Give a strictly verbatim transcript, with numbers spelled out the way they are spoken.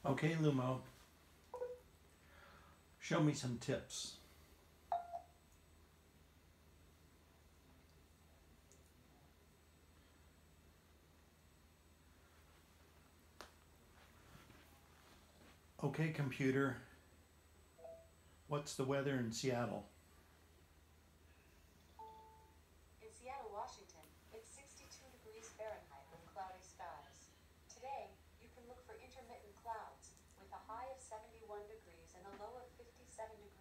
Okay, Lumo, show me some tips. Okay, computer, what's the weather in Seattle? In Seattle, Washington, it's sixty-two degrees Fahrenheit with cloudy skies. Today, you can look for intermittent clouds with a high of seventy-one degrees and a low of fifty-seven degrees.